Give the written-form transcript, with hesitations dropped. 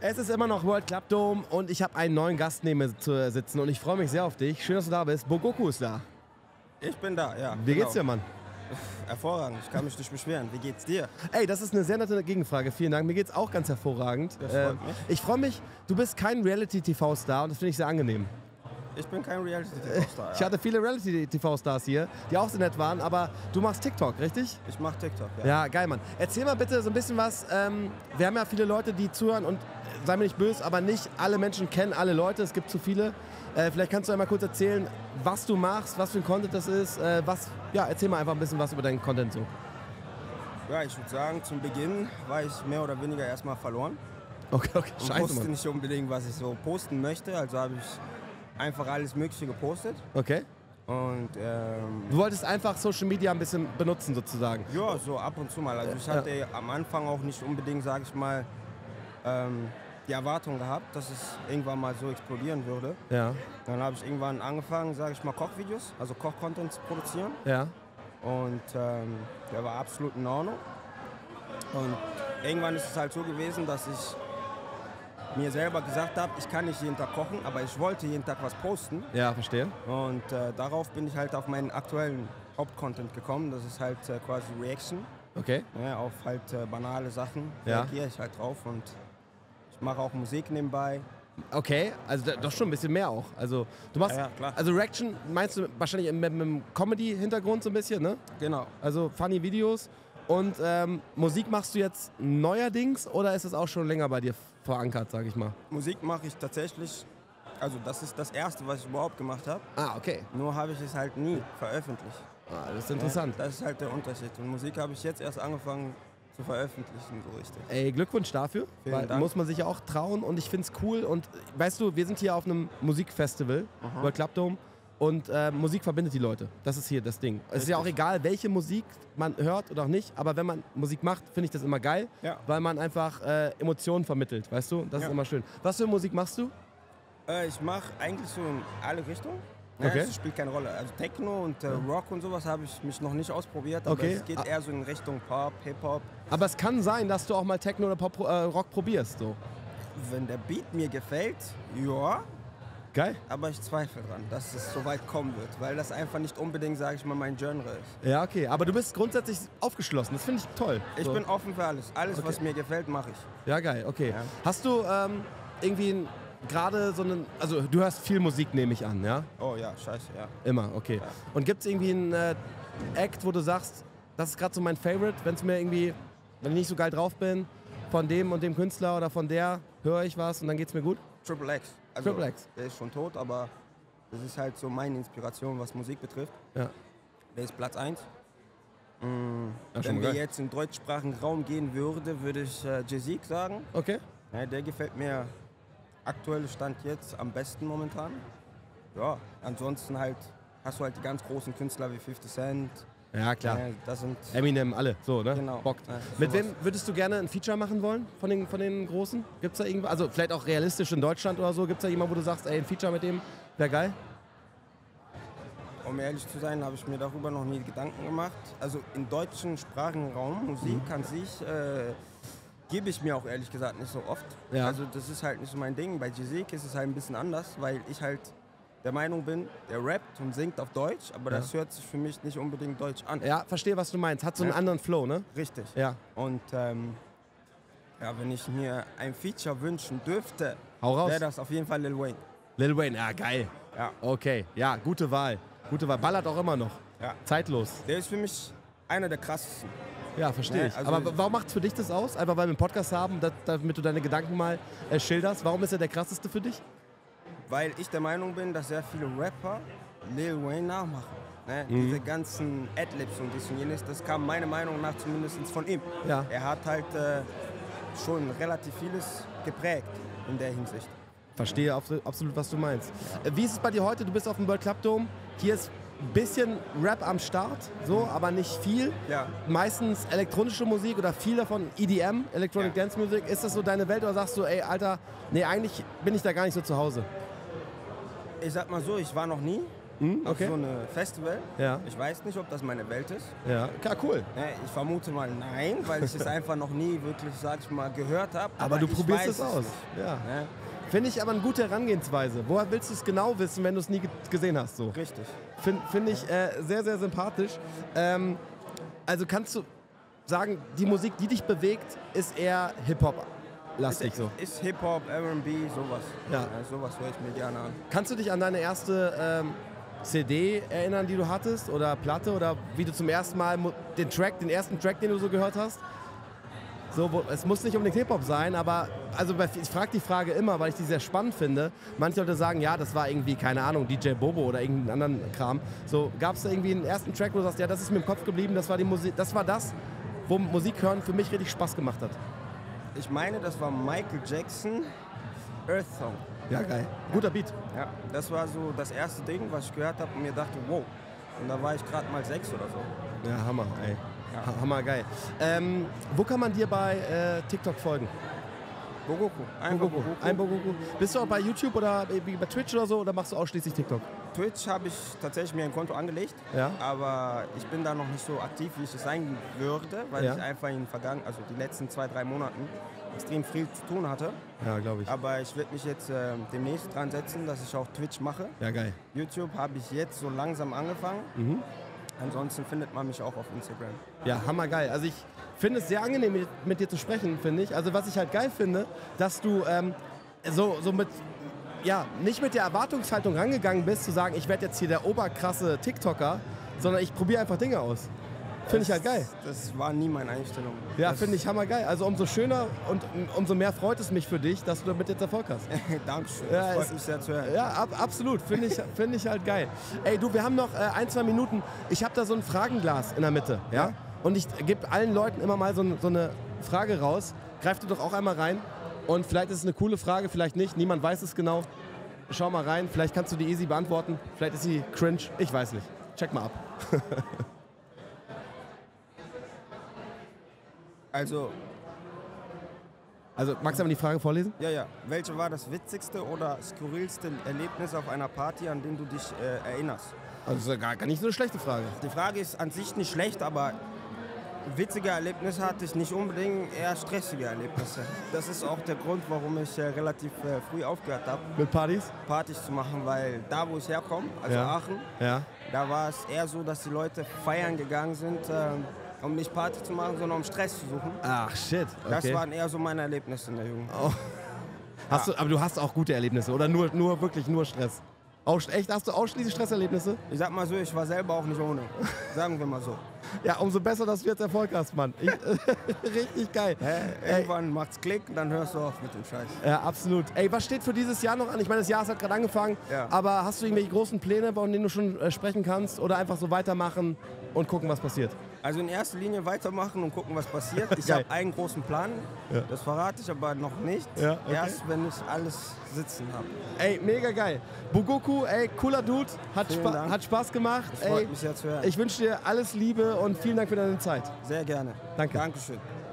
Es ist immer noch World Club Dome und ich habe einen neuen Gast neben mir zu sitzen und ich freue mich sehr auf dich. Schön, dass du da bist. Bogoku ist da. Ich bin da, ja. Wie geht's dir, Mann? Hervorragend, ich kann mich nicht beschweren. Wie geht's dir? Ey, das ist eine sehr nette Gegenfrage. Vielen Dank. Mir geht's auch ganz hervorragend. Das freut mich. Ich freue mich, du bist kein Reality-TV-Star und das finde ich sehr angenehm. Ich bin kein Reality-TV-Star. Ich hatte viele Reality-TV-Stars hier, die auch sehr nett waren, aber du machst TikTok, richtig? Ich mach TikTok, ja. Ja, geil, Mann. Erzähl mal bitte so ein bisschen was. Wir haben ja viele Leute, die zuhören und sei mir nicht böse, aber nicht alle Menschen kennen alle Leute. Es gibt zu viele. Vielleicht kannst du einmal kurz erzählen, was du machst, was für ein Content das ist. Erzähl mal einfach ein bisschen was über deinen Content so. Ja, ich würde sagen, zum Beginn war ich mehr oder weniger erstmal verloren. Okay, Und scheiße, wusste Mann. nicht unbedingt, was ich so posten möchte. Also habe ich einfach alles Mögliche gepostet. Okay. Und Du wolltest einfach Social Media ein bisschen benutzen sozusagen. ja, so ab und zu mal. Also ich hatte am Anfang auch nicht unbedingt, sage ich mal, die Erwartung gehabt, dass es irgendwann mal so explodieren würde. Ja, Dann habe ich irgendwann angefangen, sage ich mal, Kochvideos, also Koch-Content zu produzieren. ja. Und der war absolut in Ordnung. Und irgendwann ist es halt so gewesen, dass ich mir selber gesagt habe, ich kann nicht jeden Tag kochen, aber ich wollte jeden Tag was posten. Ja, verstehe. Und darauf bin ich halt auf meinen aktuellen Hauptcontent gekommen. Das ist halt quasi Reaction. Okay. Ja, auf halt banale Sachen Ja. reagiere ich halt drauf. Und ich mache auch Musik nebenbei. Okay, also doch schon ein bisschen mehr auch. Also du machst, Ja, klar. also Reaction meinst du wahrscheinlich mit einem Comedy-Hintergrund so ein bisschen, ne? Genau. Also funny Videos. Und Musik machst du jetzt neuerdings oder ist es auch schon länger bei dir verankert, sag ich mal? Musik mache ich tatsächlich, also das ist das Erste, was ich überhaupt gemacht habe. Ah, okay. Nur habe ich es halt nie veröffentlicht. Ah, das ist interessant. Ja, das ist halt der Unterschied. Und Musik habe ich jetzt erst angefangen zu veröffentlichen, so richtig. Ey, Glückwunsch dafür, Vielen weil Dank. muss man sich ja auch trauen und ich find's cool. Und weißt du, wir sind hier auf einem Musikfestival, World Club Dome, und Musik verbindet die Leute. Das ist hier das Ding. Es ist ja auch egal, welche Musik man hört oder auch nicht, aber wenn man Musik macht, finde ich das immer geil, Ja. weil man einfach Emotionen vermittelt, weißt du? Das ist Ja. immer schön. Was für Musik machst du? Ich mache eigentlich so in alle Richtungen. Ja, Okay. es spielt keine Rolle. Also Techno und Rock und sowas habe ich mich noch nicht ausprobiert, aber Okay. es geht eher so in Richtung Pop, Hip-Hop. Aber es kann sein, dass du auch mal Techno oder Pop, Rock probierst. So. Wenn der Beat mir gefällt, ja, Geil? aber ich zweifle dran, dass es so weit kommen wird, weil das einfach nicht unbedingt, sage ich mal, mein Genre ist. Ja, okay. Aber du bist grundsätzlich aufgeschlossen. Das finde ich toll. Ich So. bin offen für alles. Alles, Okay. was mir gefällt, mache ich. Ja, geil, okay. Ja. Hast du irgendwie gerade so einen, also du hörst viel Musik, nehme ich an, ja? Oh ja, scheiße, ja. Immer, okay. Ja. Und gibt es irgendwie einen Act, wo du sagst, das ist gerade so mein Favorite, wenn es mir irgendwie, wenn ich nicht so geil drauf bin, von dem und dem Künstler oder von der höre ich was und dann geht's mir gut? Triple X. Also, Triple X. Der ist schon tot, aber das ist halt so meine Inspiration, was Musik betrifft. Ja. Der ist Platz 1. Ja, schon Wenn mal wir geil. jetzt in deutschsprachigen Raum gehen würde ich Jay-Z sagen. Okay. Ja, der gefällt mir aktuelle Stand jetzt am besten momentan. Ja, ansonsten halt hast du halt die ganz großen Künstler wie 50 Cent. Ja, klar. Das sind Eminem, alle, so, ne? Genau. Bockt. Ja, Mit sowas. wem würdest du gerne ein Feature machen wollen von den Großen? Gibt's da irgendwas? Also vielleicht auch realistisch in Deutschland oder so. Gibt's da jemanden, wo du sagst, ey, ein Feature mit dem wäre geil? Um ehrlich zu sein, habe ich mir darüber noch nie Gedanken gemacht. Also im deutschen Sprachenraum, Musik an sich, gebe ich mir auch ehrlich gesagt nicht so oft. Ja. Also das ist halt nicht so mein Ding. Bei Jay-Z ist es halt ein bisschen anders, weil ich halt der Meinung bin, der rappt und singt auf Deutsch, aber das hört sich für mich nicht unbedingt deutsch an. Ja, verstehe, was du meinst. Hat so einen Ja. anderen Flow, ne? Richtig. Ja. Und wenn ich mir ein Feature wünschen dürfte, Hau raus. wäre das auf jeden Fall Lil Wayne. Lil Wayne, ja, geil. Ja. Okay, ja, gute Wahl. Gute Wahl. Ballert auch immer noch. Ja. Zeitlos. Der ist für mich einer der krassesten. Ja, verstehe Ja, ich. also Aber warum macht es für dich das aus? Einfach weil wir einen Podcast haben, damit du deine Gedanken mal schilderst. Warum ist er der krasseste für dich? Weil ich der Meinung bin, dass sehr viele Rapper Lil Wayne nachmachen. Ne? Mhm. Diese ganzen Adlibs und dies und jenes, das kam meiner Meinung nach zumindest von ihm. Ja. Er hat halt schon relativ vieles geprägt in der Hinsicht. Verstehe absolut, was du meinst. Wie ist es bei dir heute? Du bist auf dem World Club Dome. Hier ist ein bisschen Rap am Start, so, aber nicht viel. Ja. Meistens elektronische Musik oder viel davon EDM, Electronic Ja. Dance Music. Ist das so deine Welt oder sagst du, ey, Alter, nee, eigentlich bin ich da gar nicht so zu Hause? Ich sag mal so, ich war noch nie Okay. Auf so eine Festival. Ja. Ich weiß nicht, ob das meine Welt ist. Ja, cool. Ich vermute mal nein, weil ich es einfach noch nie wirklich, sag ich mal, gehört habe. Aber du ich probierst weiß es aus. nicht. Ja. Finde ich aber eine gute Herangehensweise. Woher willst du es genau wissen, wenn du es nie gesehen hast? So? Richtig. Finde ich sehr, sehr sympathisch. Also kannst du sagen, die Musik, die dich bewegt, ist eher Hip-Hop-lastig so? Ist Hip-Hop, R&B, sowas. Ja. Sowas höre ich mir gerne an. Kannst du dich an deine erste CD erinnern, die du hattest? Oder Platte? Oder wie du zum ersten Mal den ersten Track, den du so gehört hast? So, es muss nicht unbedingt Hip-Hop sein, aber also ich frage die Frage immer, weil ich die sehr spannend finde. Manche Leute sagen, ja, das war irgendwie, keine Ahnung, DJ Bobo oder irgendeinen anderen Kram. So, gab es da irgendwie einen ersten Track, wo du sagst, ja, das ist mir im Kopf geblieben, das war die Musik, das war das, wo Musik hören für mich richtig Spaß gemacht hat? Ich meine, das war Michael Jackson, Earth Song. Ja, geil. Guter Beat. Ja, das war so das erste Ding, was ich gehört habe und mir dachte, wow. Und da war ich gerade mal 6 oder so. Ja, Hammer, ey. Ja. Hammer, geil. Wo kann man dir bei TikTok folgen? Bogoku. Ein Bogoku. Bist du auch bei YouTube oder bei Twitch oder so oder machst du ausschließlich TikTok? Twitch habe ich tatsächlich mir ein Konto angelegt, Ja. aber ich bin da noch nicht so aktiv, wie ich es sein würde, weil Ja. ich einfach also die letzten 2-3 Monaten extrem viel zu tun hatte. Ja, glaube ich. Aber ich werde mich jetzt demnächst dran setzen, dass ich auch Twitch mache. Ja, geil. YouTube habe ich jetzt so langsam angefangen. Mhm. Ansonsten findet man mich auch auf Instagram. Ja, hammergeil. Also ich finde es sehr angenehm, mit dir zu sprechen, finde ich. Also was ich halt geil finde, dass du so mit, ja, nicht mit der Erwartungshaltung rangegangen bist, zu sagen, ich werde jetzt hier der oberkrasse TikToker, sondern ich probiere einfach Dinge aus. Finde ich halt geil. Das war nie meine Einstellung. Ja, finde ich hammergeil. Also umso schöner und umso mehr freut es mich für dich, dass du damit jetzt Erfolg hast. Dankeschön, Ja, das freut mich sehr zu hören. Ja, absolut. Finde ich halt geil. Ey, du, wir haben noch 1-2 Minuten. Ich habe da so ein Fragenglas in der Mitte. Ja? Und ich gebe allen Leuten immer mal so eine Frage raus. Greif du doch auch einmal rein. Und vielleicht ist es eine coole Frage, vielleicht nicht. Niemand weiß es genau. Schau mal rein. Vielleicht kannst du die easy beantworten. Vielleicht ist sie cringe. Ich weiß nicht. Check mal ab. Also, magst du aber die Frage vorlesen? ja. Welche war das witzigste oder skurrilste Erlebnis auf einer Party, an den du dich erinnerst? Also das ist ja gar nicht so eine schlechte Frage. Die Frage ist an sich nicht schlecht, aber witzige Erlebnisse hatte ich nicht unbedingt, eher stressige Erlebnisse. Das ist auch der Grund, warum ich relativ früh aufgehört habe, Mit Partys? Partys zu machen, weil da, wo ich herkomme, also Ja. Aachen, Ja. da war es eher so, dass die Leute feiern gegangen sind, um nicht Party zu machen, sondern um Stress zu suchen. Ach, shit. Okay. Das waren eher so meine Erlebnisse in der Jugend. Aber du hast auch gute Erlebnisse oder nur wirklich nur Stress? Echt? Hast du ausschließlich Stresserlebnisse? Ich sag mal so, ich war selber auch nicht ohne. Sagen wir mal so. Ja, umso besser, dass du jetzt Erfolg hast, Mann. Richtig geil. Irgendwann macht's Klick, dann hörst du auf mit dem Scheiß. Ja, absolut. Ey, was steht für dieses Jahr noch an? Ich meine, das Jahr hat gerade angefangen, Ja. aber hast du irgendwelche großen Pläne, von denen du schon sprechen kannst oder einfach so weitermachen und gucken, was passiert? Also in erster Linie weitermachen und gucken, was passiert. Ich Geil. habe einen großen Plan, das verrate ich aber noch nicht. Ja, okay. Erst wenn ich alles sitzen habe. Ey, mega geil. Bogoku, ey, cooler Dude, Vielen Dank. hat Spaß gemacht. Es freut mich sehr zu hören. Ich wünsche dir alles Liebe und vielen Dank für deine Zeit. Sehr gerne. Danke. Dankeschön.